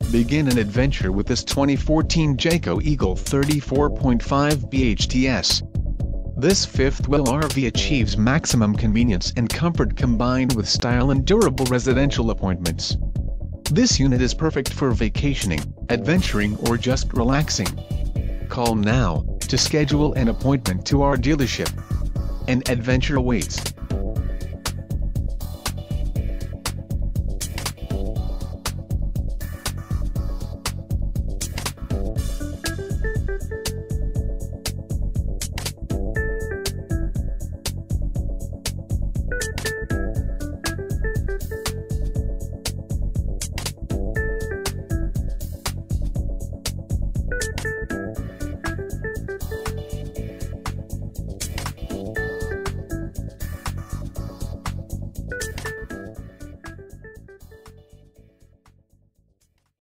Begin an adventure with this 2014 Jayco Eagle 34.5 BHTS. This fifth-wheel RV achieves maximum convenience and comfort combined with style and durable residential appointments. This unit is perfect for vacationing, adventuring or just relaxing. Call now to schedule an appointment to our dealership. An adventure awaits.